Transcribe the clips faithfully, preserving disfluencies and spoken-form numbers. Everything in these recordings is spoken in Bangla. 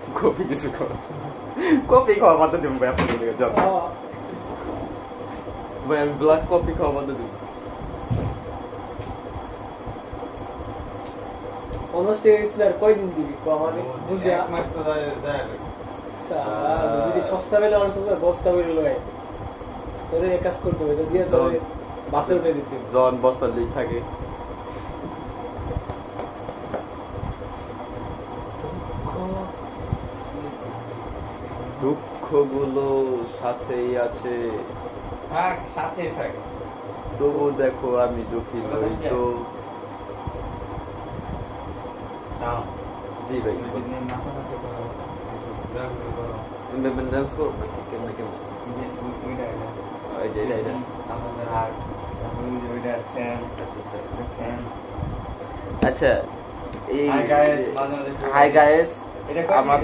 কপি কিছু খাওয়া কপি খাওয়া বাদ দেবো ভাই আপনার দিকে যাও ভাই আমি ব্ল্যাক কপি খাওয়া বাদ দেবো অনার্স থেকে গেছিল আর কয়দিন দিবি আমাদের বুঝে এক মাস তো যায় যায় যদি সস্তা পেলে অনেক বস্তা বেরো লয় তোরে এক কাজ করতে হবে দিয়ে তোরে বাসের উঠে দিতে জন বস্তার লিক থাকে দুঃখগুলো সাথেই আছে হ্যাঁ সাথেই থাকে তবু দেখো আমি দুঃখী নই তো জি ভাই মাথা মাথা করো ডান্স করো নাকি কেমনে কেমনে ওই যে এটা আমাদের হার্ট ওইটা ফ্যান ফ্যান আচ্ছা এই হাই গাইস মাঝে মাঝে হাই গাইস এটা আমার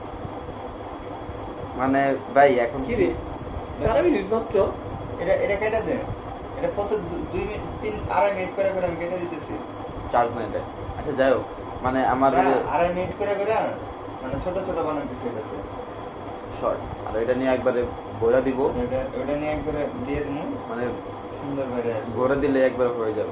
মানে ভাই এখন কি রে সারা মিনিট মাত্র এটা এটা কেটে দে এটা কত দুই মিনিট তিন আড়াই মিনিট করে করে আমি কেটে দিতেছি চার্জ নাই এটা আচ্ছা যাই হোক মানে আমার আড়াই মিনিট করে করে মানে ছোট ছোট বানাইতেছি এটাতে শর্ট আর এটা নিয়ে একবারে বইরা দিব এটা ওটা নিয়ে একবারে দিয়ে দিমু মানে সুন্দর করে বইরা দিলে একবার হয়ে যাবে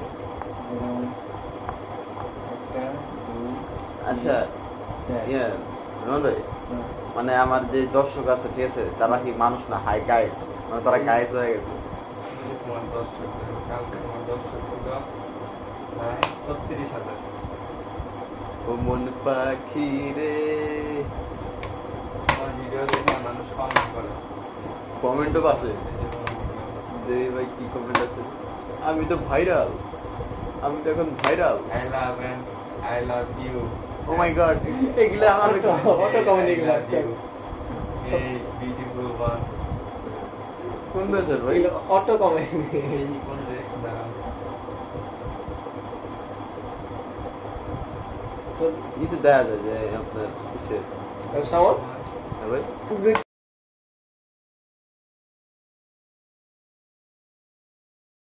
একটা দুই আচ্ছা ইয়ে রমন ভাই মানে আমার যে দর্শক আছে ঠিক আছে তারা কি মানুষ না হাই গাইস মানে তারা গাইস হয়ে গেছে তোমার দর্শক কালকে তোমার দর্শক ছিল প্রায় ছত্রিশ হাজার ও মন পাখি রে আমার ভিডিও দেখে মানুষ কমেন্ট করে কমেন্টও আছে দেবী ভাই কি কমেন্ট আছে আমি তো ভাইরাল আমি তো এখন viral I love and I love you oh my god এগুলা আমার অটো কমেন্ট এগুলো আছে এই বিউটিফুল ওয়ান কোন দেশের ভাই এগুলো অটো কমেন্ট এই কোন দেশ দ্বারা তো ই তো দেখা যায় যে আপনার কিসের সামর ভাই